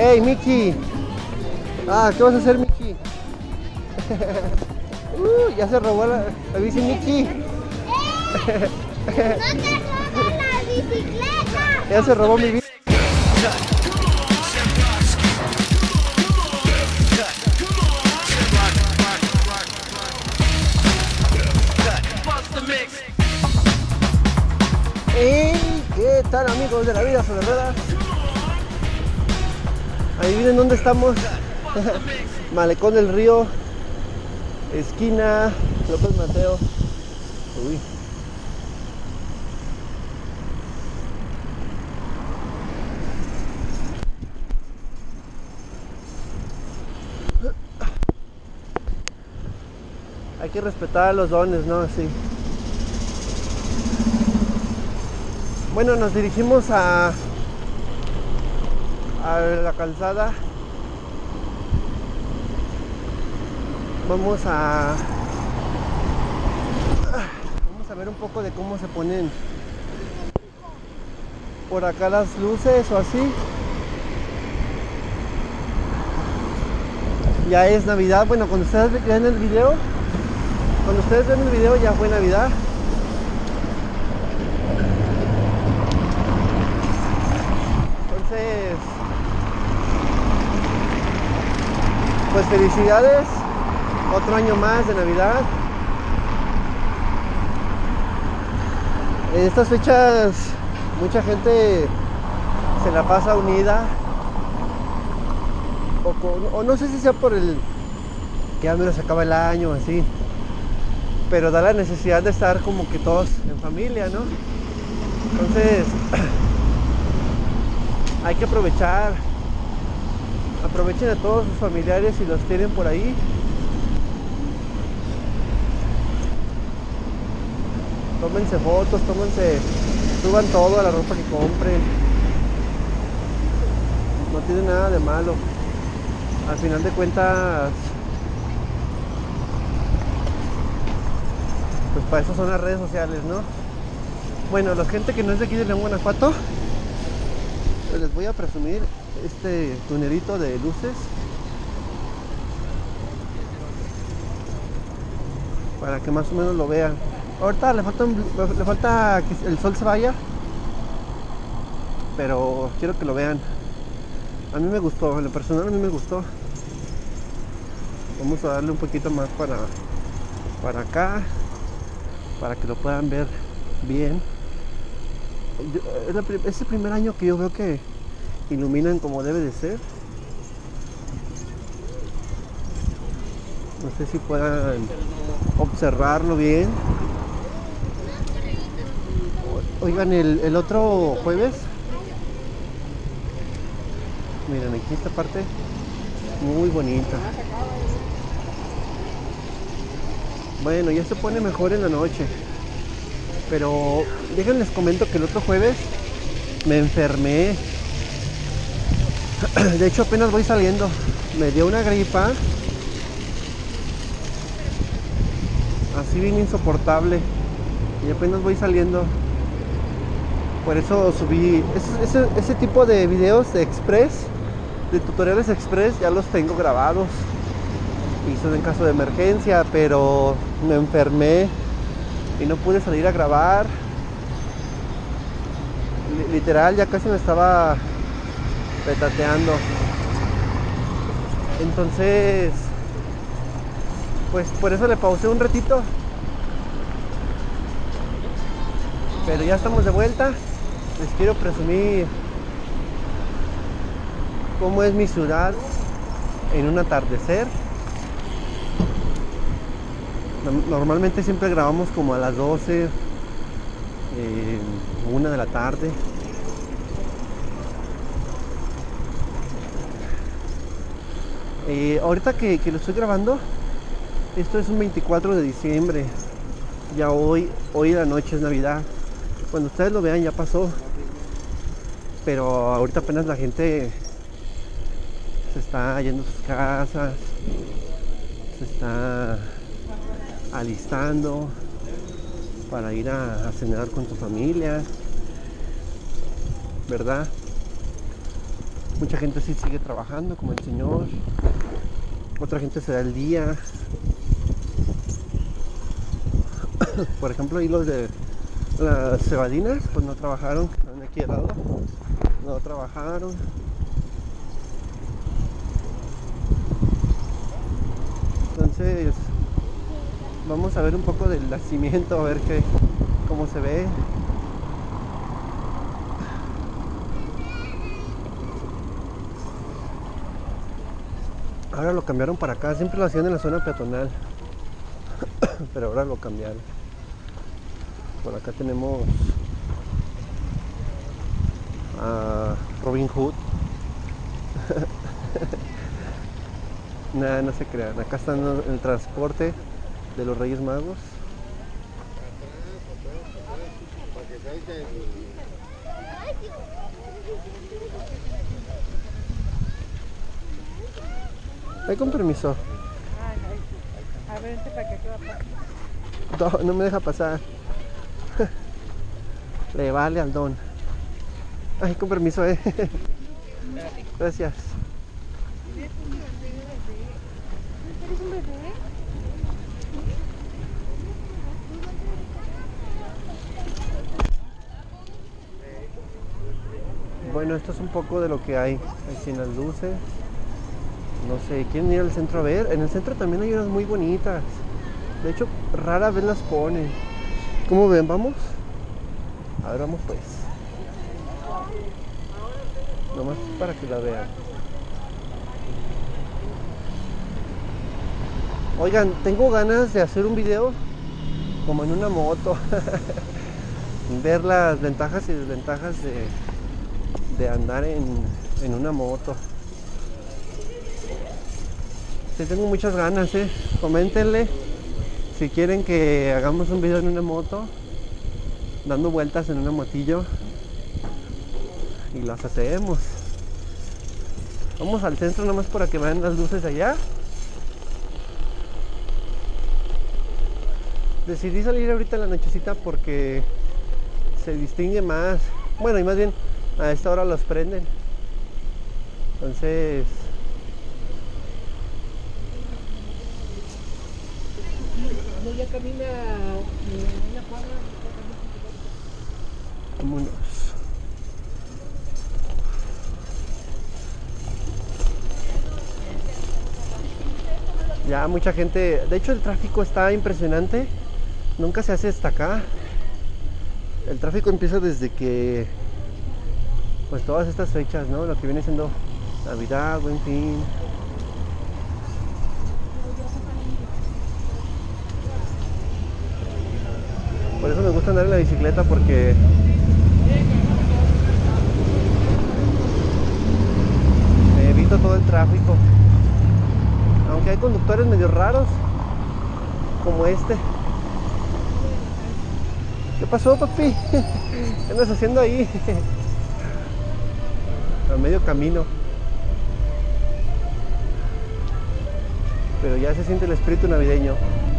Hey, Mickey. Ah, ¿qué vas a hacer, Mickey? Ya se robó la bici, Mickey. ¡No te robes la bicicleta! Ya se robó mi bici. Hey, ¿qué tal, amigos de la vida sobre ruedas? Adivinen dónde estamos. Malecón del Río, esquina López Mateo. Uy. Hay que respetar los dones, ¿no? Así. Bueno, nos dirigimos a la calzada. Vamos a ver un poco de cómo se ponen por acá las luces o así. Ya es Navidad. Bueno, cuando ustedes ven el video, ya fue Navidad. Entonces, pues felicidades, otro año más de Navidad. En estas fechas mucha gente se la pasa unida, o no sé si sea por el que ya menos se acaba el año así, pero da la necesidad de estar como que todos en familia, ¿no? Entonces hay que aprovechar. Aprovechen a todos sus familiares si los tienen por ahí. Tómense fotos, suban todo a la ropa que compren. No tiene nada de malo. Al final de cuentas, pues para eso son las redes sociales, ¿no? Bueno, la gente que no es de aquí de León, Guanajuato, pues les voy a presumir este tunerito de luces para que más o menos lo vean. Ahorita le falta que el sol se vaya, pero quiero que lo vean. A mí me gustó, en lo personal a mí me gustó. Vamos a darle un poquito más para acá, para que lo puedan ver bien. Es el primer año que yo veo que iluminan como debe de ser. No sé si puedan observarlo bien. Oigan, el otro jueves, miren aquí esta parte muy bonita. Bueno, ya se pone mejor en la noche, pero déjenles comento que el otro jueves me enfermé. De hecho apenas voy saliendo, me dio una gripa así bien insoportable y apenas voy saliendo. Por eso subí ese tipo de videos de tutoriales express, ya los tengo grabados y son en caso de emergencia, pero me enfermé y no pude salir a grabar. Literal, ya casi me estaba petateando. Entonces, pues por eso le pausé un ratito. Pero ya estamos de vuelta. Les quiero presumir cómo es mi ciudad en un atardecer. Normalmente siempre grabamos como a las 12, 1 de la tarde. Ahorita que lo estoy grabando, esto es un 24 de diciembre. Ya hoy la noche es Navidad. Cuando ustedes lo vean ya pasó. Pero ahorita apenas la gente se está yendo a sus casas, se está alistando para ir a cenar con tu familia, ¿verdad? Mucha gente sí sigue trabajando, como el señor. Otra gente se da el día. Por ejemplo, ahí los de las cebadinas, pues no trabajaron, que están aquí al lado. No trabajaron. Entonces, vamos a ver un poco del nacimiento, a ver cómo se ve. Ahora lo cambiaron para acá, siempre lo hacían en la zona peatonal, pero ahora lo cambiaron. Por acá tenemos a Robin Hood. Nada, no se crean. Acá están el transporte de los Reyes Magos. Ay, con permiso. A ver, para que va a pasar. No me deja pasar. Le vale al don. Ay, con permiso, Gracias. ¿Eres un bebé? Bueno, esto es un poco de lo que hay. Hay sin las luces. No sé, ¿quieren ir al centro a ver? En el centro también hay unas muy bonitas. De hecho, rara vez las ponen. ¿Cómo ven? ¿Vamos? A ver, vamos pues. Nomás para que la vean. Oigan, tengo ganas de hacer un video como en una moto. Ver las ventajas y desventajas de andar en una moto. Sí, tengo muchas ganas, Coméntenle si quieren que hagamos un video en una moto, dando vueltas en una motillo, y las hacemos. Vamos al centro nomás para que vean las luces de allá. Decidí salir ahorita en la nochecita porque se distingue más. Bueno, y más bien a esta hora los prenden. Entonces, No, ya camina una cuadra. vámonos. Ya mucha gente, de hecho el tráfico está impresionante, nunca se hace hasta acá. El tráfico empieza desde que, pues todas estas fechas, ¿no? Lo que viene siendo Navidad, Buen Fin. Por eso me gusta andar en la bicicleta, porque me evito todo el tráfico. Aunque hay conductores medio raros, como este. ¿Qué pasó, papi? ¿Qué andas haciendo ahí? A medio camino. Pero ya se siente el espíritu navideño.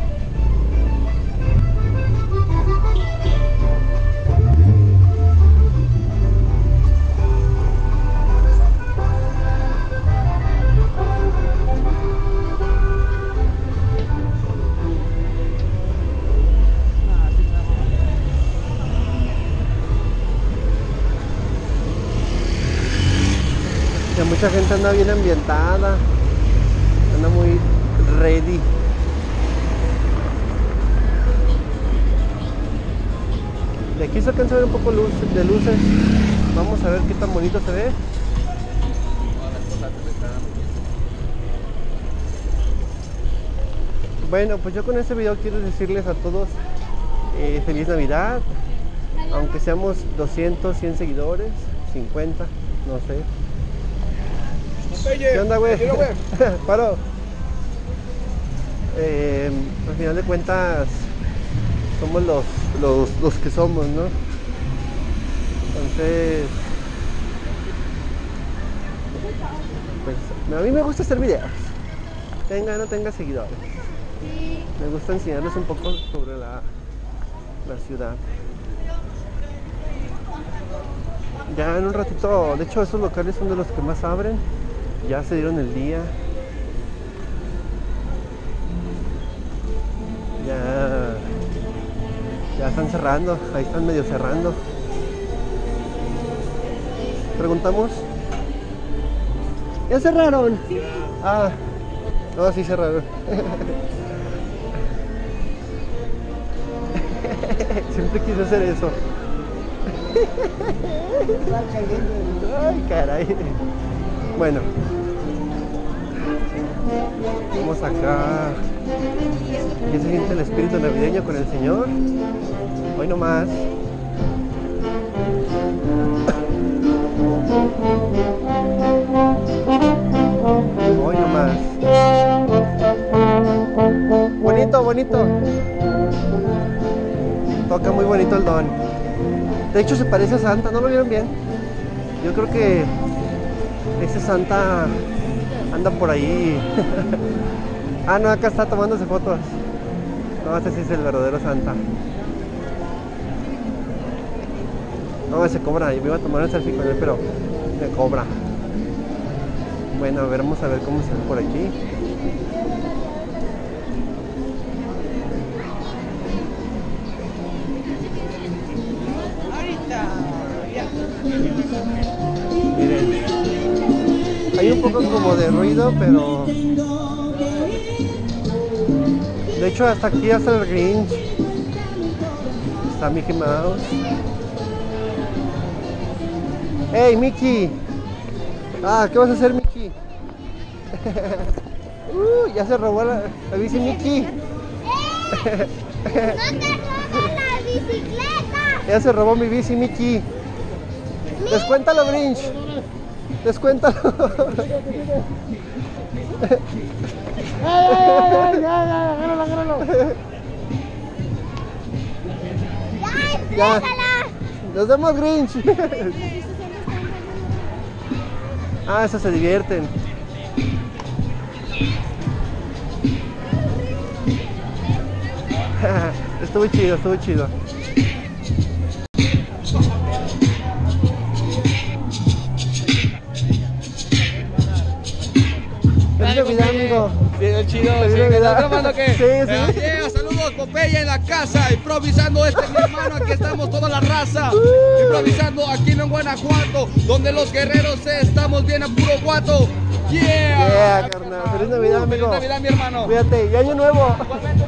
Ya mucha gente anda bien ambientada, anda muy ready. De aquí se alcanza a ver un poco de luces. Vamos a ver qué tan bonito se ve. Bueno, pues yo con este video quiero decirles a todos feliz Navidad. Aunque seamos 200, 100 seguidores, 50, no sé. ¿Qué onda, güey? Paro. Al final de cuentas somos los que somos, ¿no? Entonces, pues a mí me gusta hacer videos, tenga o no tenga seguidores. Me gusta enseñarles un poco sobre la ciudad. Ya en un ratito, de hecho esos locales son de los que más abren. Ya se dieron el día. Ya están cerrando, ahí están medio cerrando. Preguntamos. ¿Ya cerraron? Sí. Ah, no, sí cerraron. Siempre quise hacer eso. Ay, caray. Bueno, vamos acá. ¿Ya se siente el espíritu navideño con el Señor? Hoy no más. Hoy no más. Bonito, bonito. Toca muy bonito el don. De hecho se parece a Santa, ¿no lo vieron bien? Yo creo que ese Santa anda por ahí. Ah, no, acá está tomándose fotos. No, ese sí es el verdadero Santa. No, ese cobra. Yo me iba a tomar el selfie con él, pero me cobra. Bueno, a ver, vamos a ver cómo se ve por aquí. Miren, hay un poco como de ruido, pero de hecho hasta aquí hasta el Grinch. Está Mickey Mouse. ¡Hey, Mickey! Ah, ¿qué vas a hacer, Mickey? Ya se robó la bici, Mickey. ¡No te robes la bicicleta! Ya se robó mi bici, Mickey. Descuéntalo, Grinch. Descuéntalo. Agárralo, agárralo. Ya. Nos vemos, Grinch. Ah, eso se divierten. Estuvo chido, estuvo chido. Feliz Navidad, amigo. Bien, chido. Feliz ¿Sí? Navidad. ¿Estás grabando qué? Sí. Yeah, saludos, Popeye en la casa, improvisando mi hermano, aquí estamos toda la raza, improvisando aquí en Guanajuato, donde los guerreros estamos bien a puro guato. Yeah, carnal. Feliz Navidad, amigo. Feliz Navidad, mi hermano. Cuídate, y año nuevo.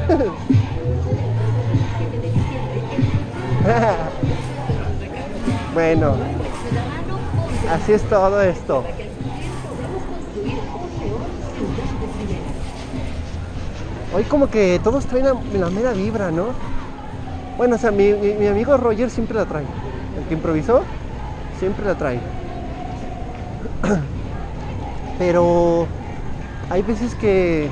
Bueno, así es todo esto. Hoy como que todos traen la mera vibra, ¿no? Bueno, o sea, mi amigo Roger siempre la trae. El que improvisó, siempre la trae. Pero hay veces que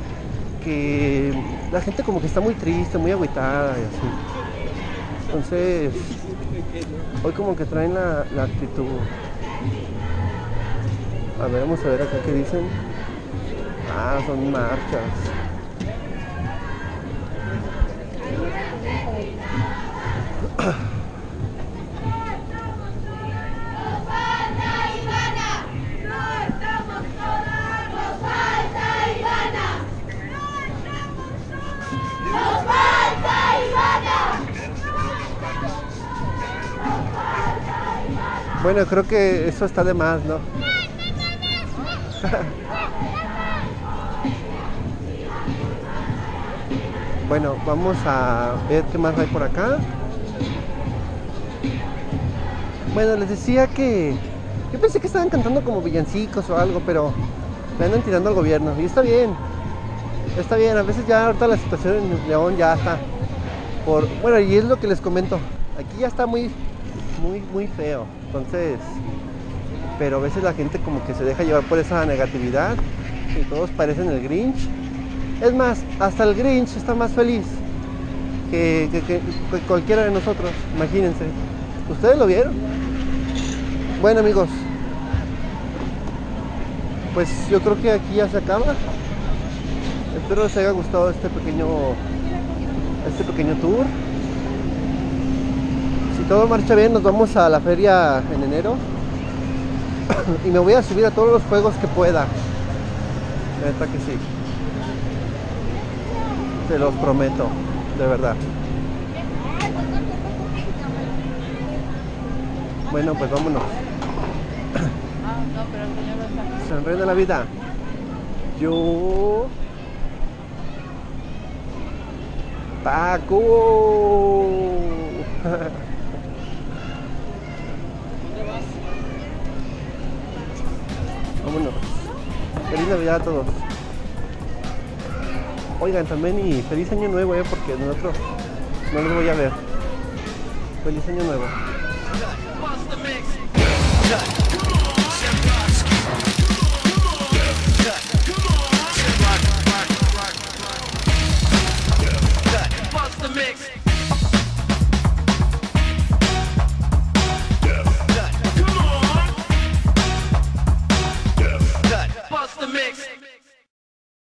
la gente como que está muy triste, muy agüitada y así. Entonces, hoy como que traen la actitud. A ver, vamos a ver acá qué dicen. Ah, son marchas. Bueno, creo que eso está de más, ¿no? Bueno, vamos a ver qué más hay por acá. Bueno, les decía que yo pensé que estaban cantando como villancicos o algo, pero le andan tirando al gobierno. Y está bien, a veces ya ahorita la situación en León ya está bueno, y es lo que les comento. Aquí ya está muy feo. Entonces, pero a veces la gente como que se deja llevar por esa negatividad y todos parecen el Grinch. Es más, hasta el Grinch está más feliz que cualquiera de nosotros, imagínense. ¿Ustedes lo vieron? Bueno, amigos, pues yo creo que aquí ya se acaba. Espero les haya gustado este pequeño tour. Si todo marcha bien, nos vamos a la feria en enero. Y me voy a subir a todos los juegos que pueda. Neta que sí. Te los prometo, de verdad. Bueno, pues vámonos. No, pero el señor no está. Sonríe de la vida. Yo... Paco. Vámonos. Feliz Navidad a todos. Oigan, también y feliz año nuevo, porque nosotros no los voy a ver. Feliz año nuevo. Bust the mix.